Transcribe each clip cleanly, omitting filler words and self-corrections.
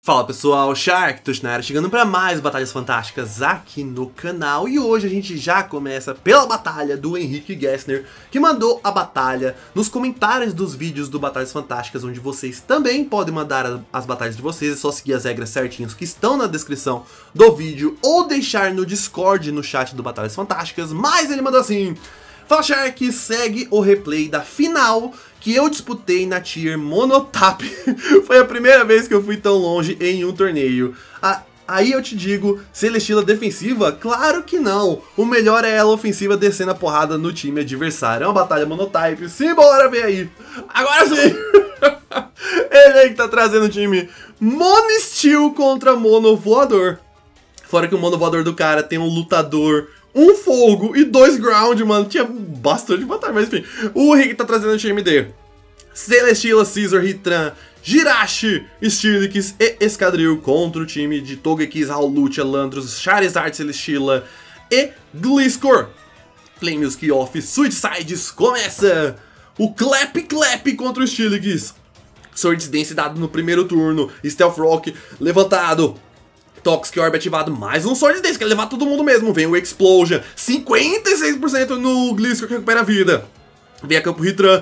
Fala pessoal, Shark Tushnara chegando para mais Batalhas Fantásticas aqui no canal. E hoje a gente já começa pela batalha do Henrique Gessner, que mandou a batalha nos comentários dos vídeos do Batalhas Fantásticas, onde vocês também podem mandar as batalhas de vocês. É só seguir as regras certinhas que estão na descrição do vídeo ou deixar no Discord, no chat do Batalhas Fantásticas. Mas ele mandou assim: fala Shark, segue o replay da final que eu disputei na tier Monotap. Foi a primeira vez que eu fui tão longe em um torneio. Aí eu te digo, Celesteela defensiva? Claro que não. O melhor é ela ofensiva descendo a porrada no time adversário. É uma batalha Monotype. Simbora ver aí. Agora sim. Ele aí que tá trazendo o time Mono Steel contra Mono Voador. Fora que o Mono Voador do cara tem um lutador, um fogo e 2 ground, mano. Tinha bastante batalha, mas enfim. O Rick tá trazendo o time de Celesteela, Scizor, Hitran, Jirachi, Steelix e Escadril contra o time de Togekiss, Hawlucha, Landros, Charizard, Celesteela e Gliscor. Play Music Off, Suicides, começa! O Clap Clap contra o Steelix. Swords Dance dado no primeiro turno. Stealth Rock levantado. Toxic Orb ativado, mais um Sword Dance, quer levar todo mundo mesmo. Vem o Explosion, 56% no Gliscor que recupera a vida. Vem a campo Hitran,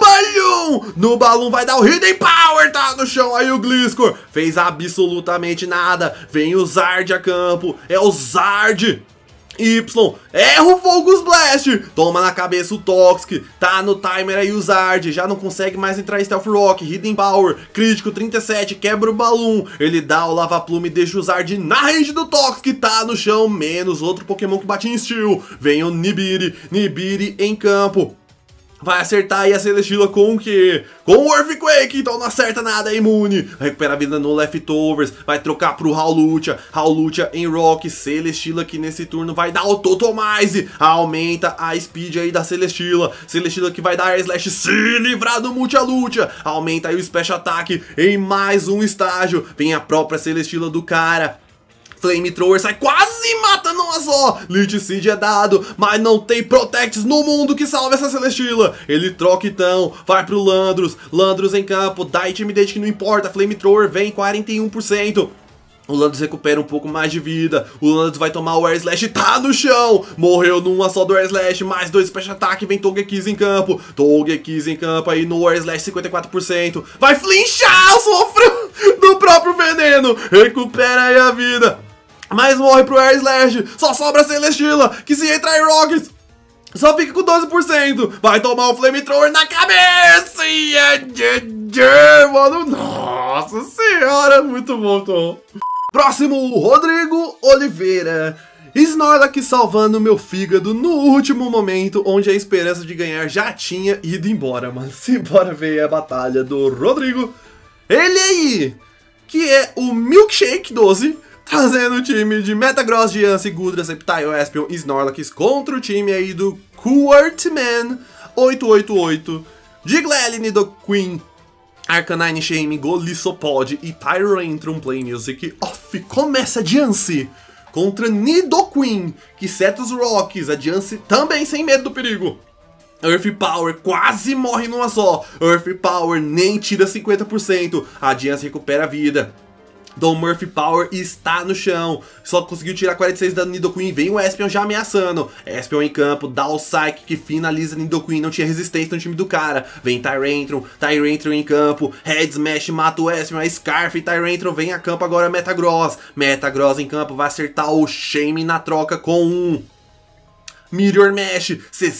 no balão vai dar o Hidden Power, tá no chão. Aí o Gliscor fez absolutamente nada. Vem o Zard a campo, é o Zard Y, erra o Focus Blast, toma na cabeça o Toxic, tá no timer aí o Zard, já não consegue mais entrar em Stealth Rock, Hidden Power, crítico 37, quebra o Balloon, ele dá o Lava Plume e deixa o Zard na range do Toxic, tá no chão, menos outro Pokémon que bate em Steel, vem o Nibiru em campo. Vai acertar aí a Celesteela com o quê? Com o Earthquake, então não acerta nada, é imune. Recupera a vida no Leftovers, vai trocar pro Hawlucha em Rock, Celesteela que nesse turno vai dar o Totomize. Aumenta a speed aí da Celesteela que vai dar a Slash, se livrar do Multilucha. Aumenta aí o Special Attack em mais um estágio. Vem a própria Celesteela do cara. Flamethrower sai quase matando uma só. Lich Seed é dado, mas não tem Protects no mundo que salve essa Celesteela. Ele troca então, vai pro Landros em campo, dá Intimidate que não importa. Flamethrower vem 41%. O Landros recupera um pouco mais de vida. O Landros vai tomar o Air Slash, tá no chão. Morreu numa só do Air Slash, mais 2 Special Attack. Vem Togekiss em campo. Togekiss em campo aí no Air Slash 54%. Vai flinchar, sofreu do próprio veneno. Recupera aí a vida. Mas morre pro Air Slash. Só sobra a Celesteela, que se entrar em Rocks só fica com 12%. Vai tomar o Flamethrower na cabeça. E é GG, mano. Nossa senhora, muito bom, Tom. Próximo, Rodrigo Oliveira. Snorlax salvando meu fígado no último momento, onde a esperança de ganhar já tinha ido embora, mano. Simbora ver a batalha do Rodrigo. Ele aí, que é o Milkshake 12, trazendo o time de Metagross, Diancie, Goodra, Sceptile, Espion e Snorlax contra o time aí do Quartman 888, Diglett, Nidoqueen, Arcanine, Shaymin, Golisopod e Tyrantrum. Play Music Off. Começa a Diancie contra Nidoqueen, que seta os Rocks. A Diancie também sem medo do perigo. Earth Power quase morre numa só. Earth Power nem tira 50%. A Diancie recupera a vida. Dom Murphy Power está no chão. Só conseguiu tirar 46 da Nidoqueen. Vem o Espion já ameaçando. Espion em campo. Dá o Psyche que finaliza a Nidoqueen. Não tinha resistência no time do cara. Vem Tyrantrum em campo. Head Smash mata o Espion. A Scarf e Tyrantrum vem a campo agora. Metagross em campo. Vai acertar o Shaymin na troca com um Meteor Mash,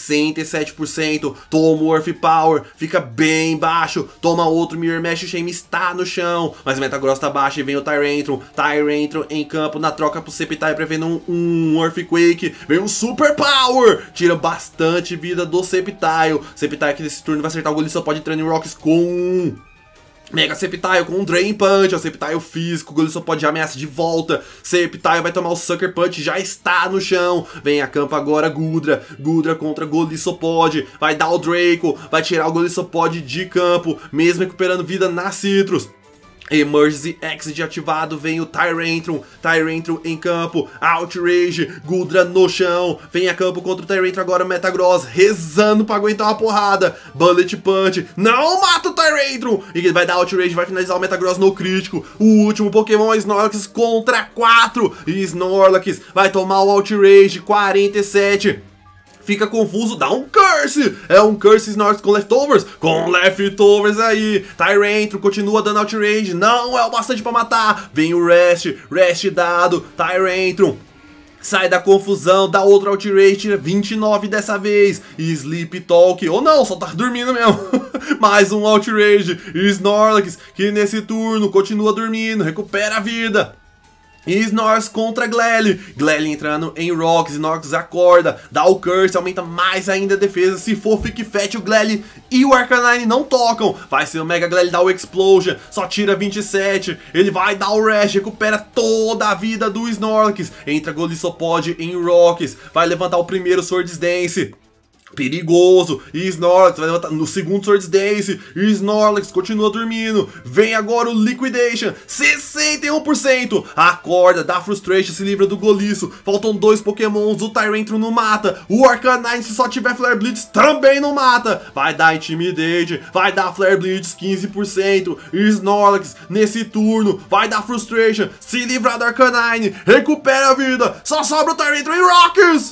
67%, toma o Earth Power, fica bem baixo, toma outro Meteor Mash, o Shaymin está no chão, mas o Metagross tá baixo e vem o Tyrantrum em campo, na troca pro Sceptile, prevendo um Earthquake, vem um Super Power, tira bastante vida do Sceptile que nesse turno vai acertar o Golisopod entrando em Rocks com Mega Sceptile com um Drain Punch, é o Sceptile físico, o Golisopod já ameaça de volta, Sceptile vai tomar o Sucker Punch, já está no chão, vem a campo agora Goodra contra Golisopod, vai dar o Draco, vai tirar o Golisopod de campo, mesmo recuperando vida na Citrus. Emergency Exit ativado, vem o Tyrantrum em campo, Outrage, Gudra no chão, vem a campo contra o Tyrantrum agora, Metagross rezando pra aguentar uma porrada, Bullet Punch, não mata o Tyrantrum, e ele vai dar Outrage, vai finalizar o Metagross no crítico, o último Pokémon Snorlax contra 4, e Snorlax vai tomar o Outrage, 47, fica confuso, dá um Curse! É um Curse Snorlax com Leftovers? Com Leftovers aí! Tyrantrum continua dando Outrage, não é o bastante pra matar! Vem o Rest dado, Tyrantrum sai da confusão, dá outro Outrage, tira 29 dessa vez, e Sleep Talk, ou não, só tá dormindo mesmo, mais um Outrage, e Snorlax, que nesse turno continua dormindo, recupera a vida. E Snorlax contra Glalie entrando em Rocks, Snorlax acorda, dá o Curse, aumenta mais ainda a defesa, se for Fick Fat o Glalie e o Arcanine não tocam, vai ser o Mega Glalie, dá o Explosion, só tira 27, ele vai dar o Rash, recupera toda a vida do Snorlax, entra Golisopod em Rocks, vai levantar o primeiro Swords Dance. Perigoso, e Snorlax vai levantar no segundo Swords Dance, e Snorlax continua dormindo, vem agora o Liquidation, 61%, acorda, dá Frustration, se livra do Golisso, faltam 2 Pokémons, o Tyrantrum não mata, o Arcanine se só tiver Flare Blitz também não mata, vai dar Intimidate, vai dar Flare Blitz, 15%, e Snorlax nesse turno vai dar Frustration, se livrar do Arcanine, recupera a vida, só sobra o Tyrantrum e Rocks!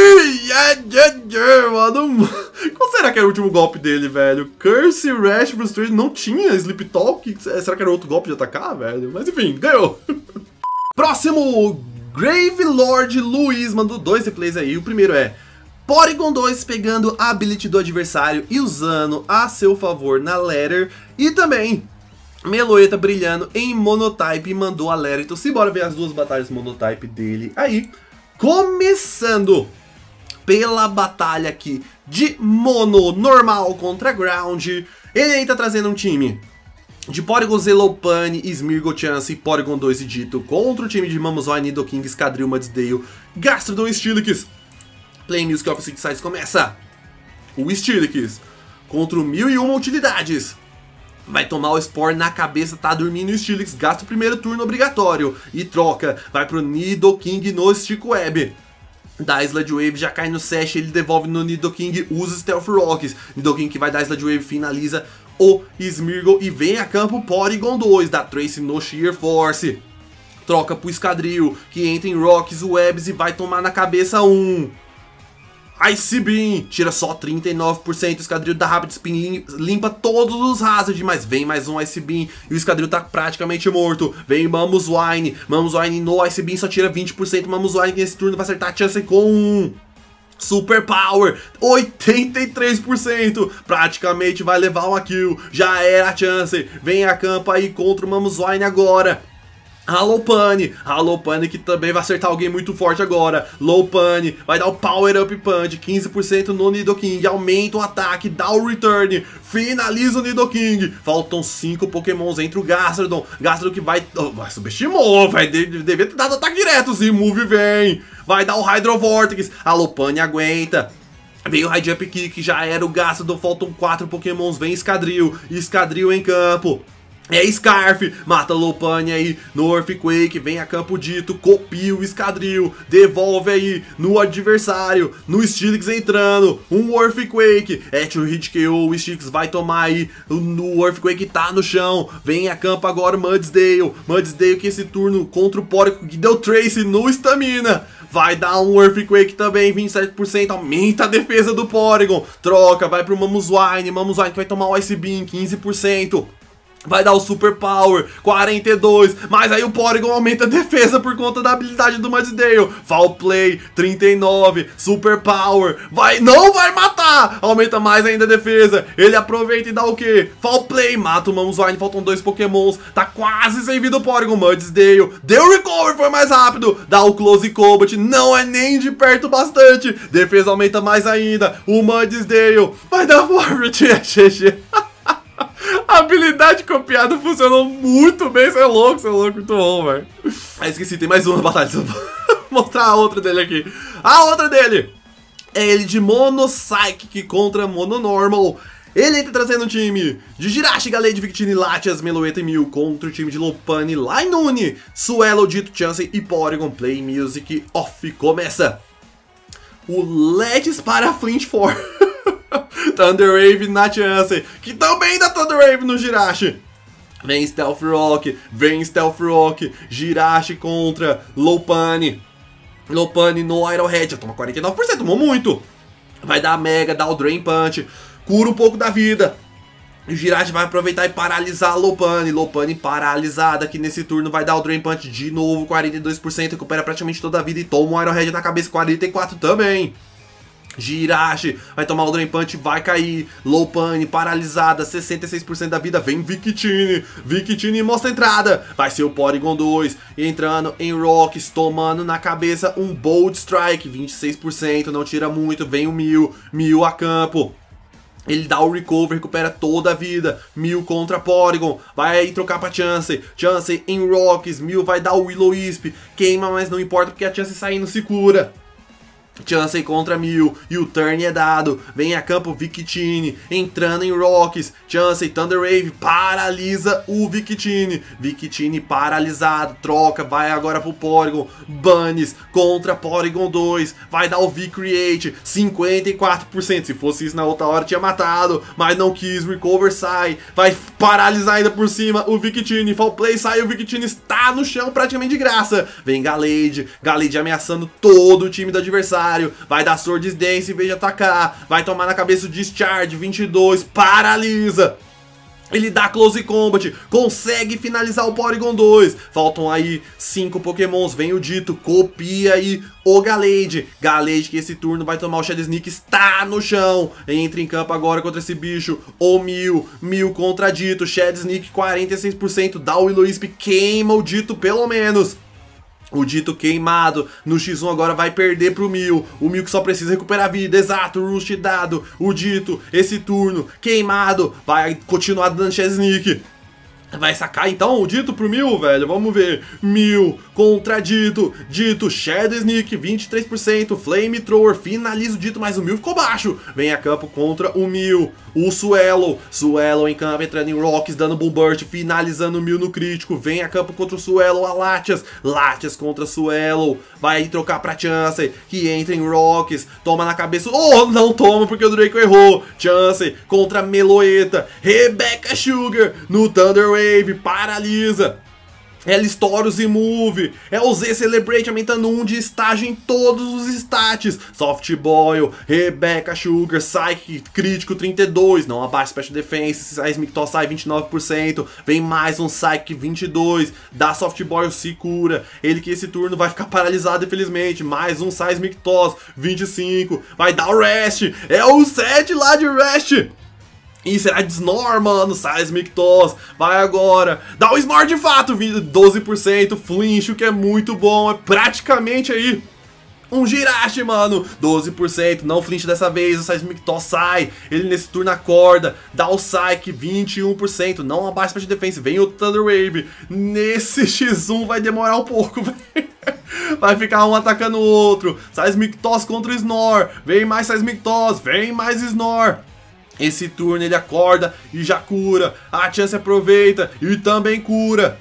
Mano, qual será que era o último golpe dele, velho? Curse, Rash, Frustration, não tinha Sleep Talk? Será que era outro golpe de atacar, velho? Mas enfim, ganhou. Próximo, Gravelord Luiz mandou 2 replays aí. O primeiro é Porygon 2 pegando a ability do adversário e usando a seu favor na Letter. E também Meloetta brilhando em Monotype e mandou a Letter. Então simbora ver as duas batalhas Monotype dele aí. Começando pela batalha aqui de Mono normal contra Ground. Ele aí tá trazendo um time de Porygon Lopunny, Smeargle, Chance e Porygon 2 e Ditto contra o time de Mamoswine, Nidoking, Escadril, Mudsdale, Gastrodon e Steelix. Play Music of Six Sides começa. O Steelix contra o 1001 utilidades. Vai tomar o Spore na cabeça, tá dormindo o Steelix, gasta o primeiro turno obrigatório e troca, vai pro Nidoking no Stick Web. Dá Sludge Wave, já cai no Sash, ele devolve no Nidoking, usa Stealth Rocks. Nidoking que vai dar Sludge Wave, finaliza o Smeargle e vem a campo Porygon 2, dá Trace no Sheer Force. Troca pro Escadril, que entra em Rocks, Webs e vai tomar na cabeça Ice Beam, tira só 39%, o Escadril da Rapid Spin limpa todos os Hazard, mas vem mais um Ice Beam e o Escadril tá praticamente morto. Vem Mamoswine no Ice Beam só tira 20%, Mamoswine nesse turno vai acertar a Chance com Super Power, 83%, praticamente vai levar uma kill, já era a Chance, vem a campo aí contra o Mamoswine agora. Lopunny que também vai acertar alguém muito forte agora. Lopunny vai dar o Power Up Punch, 15% no Nidoking, aumenta o ataque, dá o Return, finaliza o Nidoking. Faltam 5 Pokémons entre o Gastrodon que vai subestimou, devia ter dado ataque direto, se Move vem. Vai dar o Hydro Vortex, Lopunny aguenta. Vem o High Jump Kick, já era o Gastrodon, faltam 4 Pokémons, vem Escadril em campo. É Scarf, mata Lopunny aí no Earthquake, vem a campo Ditto, copia o Escadril, devolve aí no adversário, no Steelix entrando, um Earthquake, o hit KO, o Steelix vai tomar aí, no Earthquake tá no chão, vem a campo agora o Mudsdale que esse turno contra o Porygon que deu Trace no Stamina. Vai dar um Earthquake também, 27%, aumenta a defesa do Porygon, troca, vai pro Mamoswine que vai tomar o Ice Beam, 15%. Vai dar o Super Power, 42, mas aí o Porygon aumenta a defesa por conta da habilidade do Mudsdale. Foul Play, 39, Super Power, não vai matar, aumenta mais ainda a defesa. Ele aproveita e dá o quê? Foul Play, mata o Mamoswine, faltam 2 Pokémons, tá quase sem vida o Porygon. Mudsdale, deu Recover, foi mais rápido, dá o Close Combat, não é nem de perto bastante, defesa aumenta mais ainda. O Mudsdale vai dar Forward, GG. A habilidade copiada funcionou muito bem, você é louco, muito bom, velho. Esqueci, tem mais uma batalha, vou mostrar a outra dele aqui. A outra dele é ele de Mono Psychic contra Mono Normal. Ele entra trazendo um time de Jirachi, Gallade, Victini, Latias, Meloetta e Mew contra o time de Lopunny, Linoone, Swellow, Ditto, Chansey e Porygon. Play Music Off começa. O Let's para Flinch 4. Thunder Wave na Chansey, que também dá Thunder Wave no Jirachi. Vem Stealth Rock, Jirachi contra Lopunny. Lopunny no Arrowhead, já toma 49%, tomou muito. Vai dar Mega, dá o Drain Punch, cura um pouco da vida. O Jirachi vai aproveitar e paralisar a Lopunny. Lopunny paralisada aqui nesse turno, vai dar o Drain Punch de novo, 42%, recupera praticamente toda a vida e toma um Arrowhead na cabeça, 44% também. Jirachi vai tomar o Drain Punch, vai cair. Lopunny paralisada, 66% da vida. Vem Victini. Victini mostra a entrada. Vai ser o Porygon 2 entrando em Rocks, tomando na cabeça um Bold Strike, 26%, não tira muito. Vem o Mew. Mew a campo. Ele dá o recover, recupera toda a vida. Mew contra Porygon. Vai aí trocar pra Chansey. Chansey em Rocks. Mew vai dar o Will-O-Wisp. Queima, mas não importa porque a Chansey saindo se cura. Chansey contra Mew, e o turn é dado. Vem a campo Victini, entrando em Rocks. Chansey, Thunder Wave, paralisa o Victini. Victini paralisado, troca, vai agora pro Porygon. Bunnies contra Porygon 2, vai dar o V-Create, 54%. Se fosse isso na outra hora tinha matado, mas não quis, recover sai. Vai paralisar ainda por cima o Victini. Fall play, sai, o Victini está no chão praticamente de graça. Vem Gallade, Gallade ameaçando todo o time do adversário. Vai dar Swords Dance em vez de atacar. Vai tomar na cabeça o Discharge, 22, paralisa. Ele dá Close Combat, consegue finalizar o Porygon 2. Faltam aí 5 pokémons, vem o Ditto, copia aí o Gallade. Gallade que esse turno vai tomar o Shadow Sneak, está no chão. Entra em campo agora contra esse bicho, o Mew. Mew contra Ditto, Shadow Sneak 46%, dá o Will-O-Wisp, queima o Ditto pelo menos. O Ditto queimado, no X1 agora vai perder pro Mew. O Mew que só precisa recuperar a vida, exato, Roost dado. O Ditto, esse turno, queimado, vai continuar dando Shadow Sneak. Vai sacar então o Ditto pro Mew, velho? Vamos ver. Mew contra Ditto. Ditto, Shadow Sneak, 23%. Flamethrower, finaliza o Ditto, mas o Mew ficou baixo. Vem a campo contra o Mew. O Swellow. Swellow em campo, entrando em Rocks, dando Boom Burst, finalizando o Mew no crítico. Vem a campo contra o Swellow, a Latias. Latias contra Swellow. Vai trocar pra Chansey, que entra em Rocks. Toma na cabeça. Oh, não toma porque o Draco errou. Chansey contra Meloetta. Rebecca Sugar no Thunder Wave, paralisa. Ela estoura o Z-Move. É o Z Celebrate aumentando 1 de estágio em todos os stats. Soft Boil, Rebecca Sugar, Psyche, crítico 32. Não abaixa Special Defense, Seismic Toss sai 29%. Vem mais um Psyche 22. Dá Soft Boil, se cura. Ele que esse turno vai ficar paralisado infelizmente. Mais um Seismic Toss 25. Vai dar o Rest. É o 7 lá de Rest. E será de Snore, mano, Seismic Toss, vai agora, dá o Snore de fato, 12%, Flinch, o que é muito bom, é praticamente aí um Jirachi, mano, 12%, não flinch dessa vez, o Seismic Toss sai, ele nesse turno acorda, dá o Psyche, 21%, não abaixa para de defense, vem o Thunder Wave, nesse X1 vai demorar um pouco, velho. Vai ficar um atacando o outro, Seismic Toss contra o Snore, vem mais Seismic Toss, vem mais Snore. Esse turno ele acorda e já cura. A Chansey aproveita e também cura.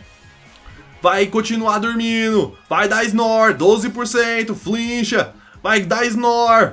Vai continuar dormindo. Vai dar Snore, 12%. Flincha. Vai dar Snore,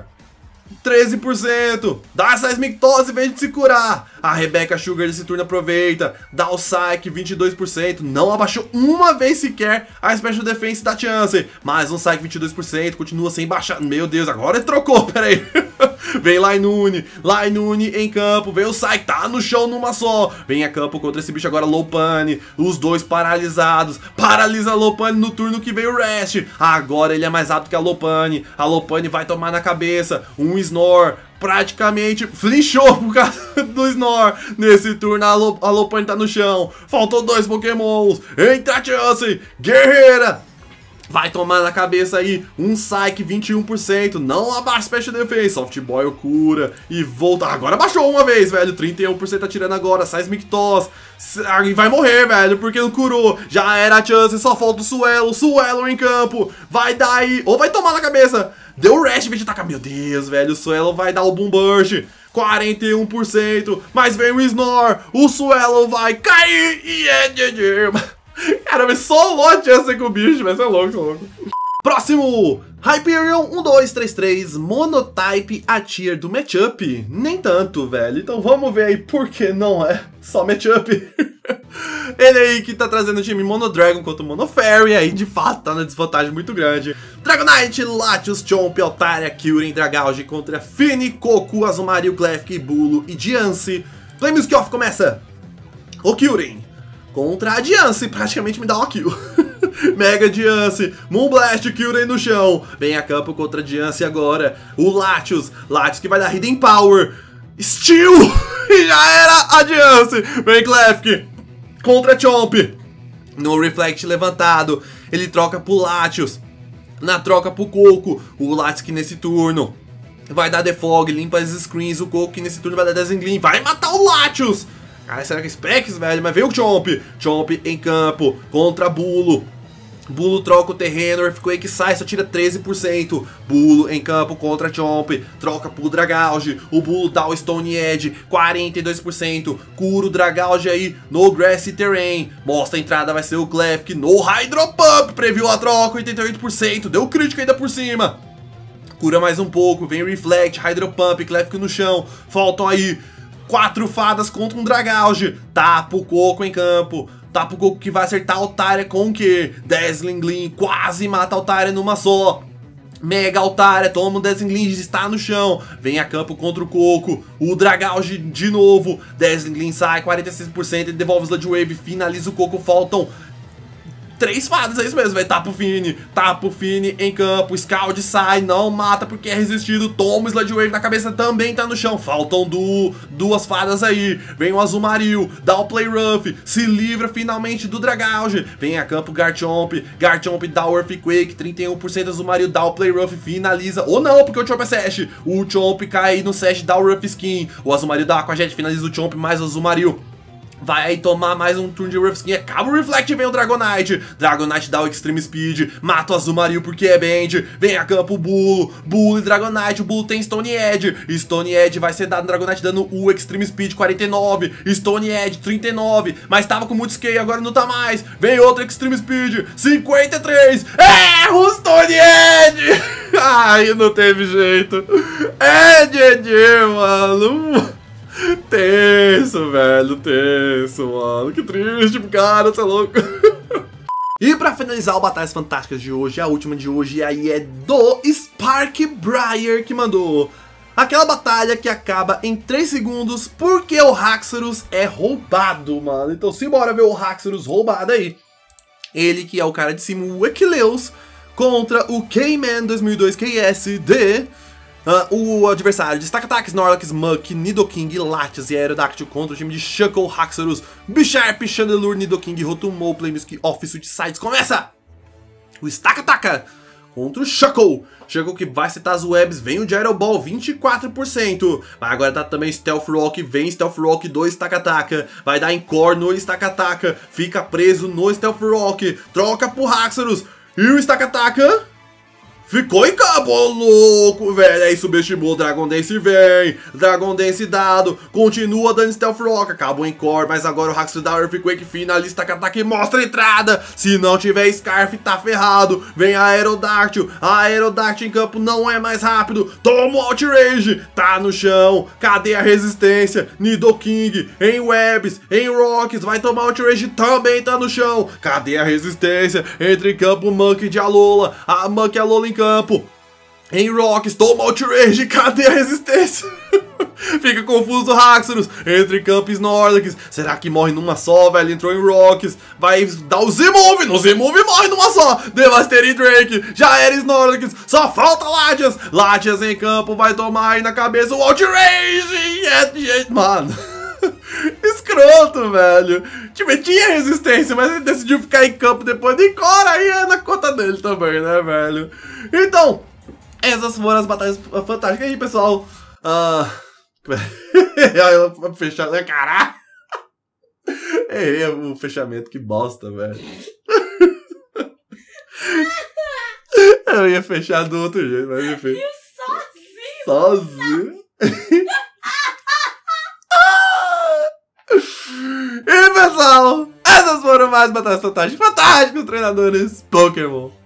13%. Dá Seismic Toss em vez de se curar. A Rebecca Sugar desse turno aproveita. Dá o Psyche, 22%. Não abaixou uma vez sequer a Special Defense da Chansey. Mais um Psyche, 22%. Continua sem baixar. Meu Deus, agora ele trocou. Pera aí. Vem Linoone. Linoone em campo. Vem o Psyche. Tá no chão numa só. Vem a campo contra esse bicho agora, Lopunny. Os dois paralisados. Paralisa a Lopunny no turno que veio o Rest. Agora ele é mais rápido que a Lopunny. A Lopunny vai tomar na cabeça um Snore. Praticamente flinchou por causa do Snore. Nesse turno a Lopunny tá no chão. Faltou 2 pokémons. Entra a Chansey, guerreira. Vai tomar na cabeça aí um Psyche, 21%. Não abaixa Special Defense. Soft Boil cura e volta. Agora baixou uma vez, velho. 31% atirando agora. Seismic Toss. E vai morrer, velho, porque não curou. Já era a Chansey, só falta o Swellow. Swellow em campo. Vai dar aí. Ou vai tomar na cabeça. Deu o Rest em vez de atacar. Meu Deus, velho. O Swellow vai dar o Boom Burst. 41%, mas vem o Snore, o Swallow vai cair e é GG. Cara, mas só o lote essa com o bicho, vai ser louco, isso é louco. Próximo, Hyperion 1233, Monotype a tier do matchup? Nem tanto, velho. Então vamos ver aí por que não é só matchup. Ele aí que tá trazendo o time Monodragon contra o Monofairy, aí de fato tá na desvantagem muito grande. Dragonite, Latios, Chomp, Altaria, Kyurem, Dragauge contra Fini, Coco, Azumarill, Klefki, Bulo e Diancie. Play Music Off começa. O Kyurem contra a Diancie, praticamente me dá uma kill. Mega Diancie, Moonblast, Kyurem no chão. Vem a campo contra a Diancie agora. O Latios que vai dar Hidden Power. Steel! E já era a Diancie. Vem Klefki contra Chomp. No Reflect levantado. Ele troca pro Latios. Na troca pro Coco. O Latios nesse turno vai dar Defog, limpa as screens. O Coco nesse turno vai dar Dazzling. Vai matar o Latios. Cara, será que é Specs, velho? Mas vem o Chomp. Chomp em campo contra Bulo. Bulo troca o terreno, Earthquake sai, só tira 13%. Bulo em campo contra Chomp, troca pro Dragauge. O Bulo dá o Stone Edge, 42%. Cura o Dragauge aí no Grassy Terrain. Mostra a entrada, vai ser o Klefki no Hydro Pump. Previu a troca, 88%. Deu crítica ainda por cima. Cura mais um pouco, vem Reflect, Hydro Pump, Klefki no chão. Faltam aí 4 fadas contra um Dragauge. Tapa o Coco em campo. Tapa o Coco que vai acertar a Altaria com o quê? Dazzling Gleam, quase mata a Altaria numa só. Mega Altaria, toma o Dazzling Gleam, está no chão. Vem a campo contra o Coco. O Dragauge de novo. Dazzling Gleam sai, 46%. Ele devolve o Sludge Wave, finaliza o Coco. Faltam 3 fadas, é isso mesmo, vai Tapo Fini em campo, Scald sai, não mata porque é resistido, toma o Sludge Wave na cabeça, também tá no chão, faltam 2 fadas aí, vem o Azumarill, dá o Play Rough, se livra finalmente do Dragauge, vem a campo Garchomp dá o Earthquake, 31% Azumarill, dá o Play Rough, finaliza, ou não, porque o Chomp é Sash, o Chomp cai no Sash, dá o Rough Skin, o Azumarill dá a Aquajet, finaliza o Chomp, mais o Azumarill. Vai aí tomar mais um turno de Rough Skin, acaba o Reflect, vem o Dragonite dá o Extreme Speed, mata o Azumarill porque é Bend, vem a campo o Bulo e Dragonite, o Bulo tem Stone Edge vai ser dado no Dragonite dando o Extreme Speed, 49, Stone Edge, 39, mas tava com muito scale, agora não tá mais, vem outro Extreme Speed, 53, o Stone Edge, ai, não teve jeito, é GG, mano. Tenso, velho, tenso, mano. Que triste pro cara, você é louco. E pra finalizar o Batalhas Fantásticas de hoje, a última de hoje, aí é do Spark Briar, que mandou aquela batalha que acaba em 3 segundos porque o Haxorus é roubado, mano. Então simbora ver o Haxorus roubado aí. Ele que é o cara de cima, o Equileus, contra o K-Man 2002 KSD. O adversário de Stakataka, Snorlax, Muk, Nidoking, Latias e Aerodactyl contra o time de Shuckle, Haxorus, Bisharp, Chandelure, Nidoking, Rotomou, Play Music Off, Switch Sides. Começa! O Stakataka contra o Shuckle. Shuckle que vai setar as webs, vem o Gyro Ball, 24%. Vai agora dar também Stealth Rock, vem Stealth Rock do Stakataka. Vai dar Encore no Stakataka, fica preso no Stealth Rock, troca pro Haxorus. E o Stakataka ficou em campo, ô louco, velho. Aí subestimou, Dragon Dance vem, Dragon Dance dado, continua dando Stealth Rock, acaba o Encore, mas agora o Haxorus dá Earthquake, finaliza, Stakataka e mostra a entrada. Se não tiver Scarf, tá ferrado. Vem a Aerodactyl em campo não é mais rápido, toma o Outrage, tá no chão, cadê a resistência? Nidoking em webs, em rocks, vai tomar o Outrage, também tá no chão, cadê a resistência? Entra em campo o Muk de Alola, a Muk e a Alola em campo, em Rocks, toma Outrage, cadê a resistência? Fica confuso o Haxorus, entra em campo Snorlax, será que morre numa só, velho? Entrou em Rocks, vai dar o Z-Move, no Z-Move morre numa só, Devastating Drake, já era Snorlax, só falta Latias em campo, vai tomar aí na cabeça o Outrage, mano, escroto, velho, tipo, tinha resistência, mas ele decidiu ficar em campo depois de Encore, aí é na conta dele também, né, velho? Então, essas foram as batalhas fantásticas aí, pessoal. Fechar, né, caralho? Errei o fechamento, que bosta, velho. Eu ia fechar do outro jeito, mas enfim. Sozinho? mais batalhas fantásticas, fantásticos treinadores Pokémon.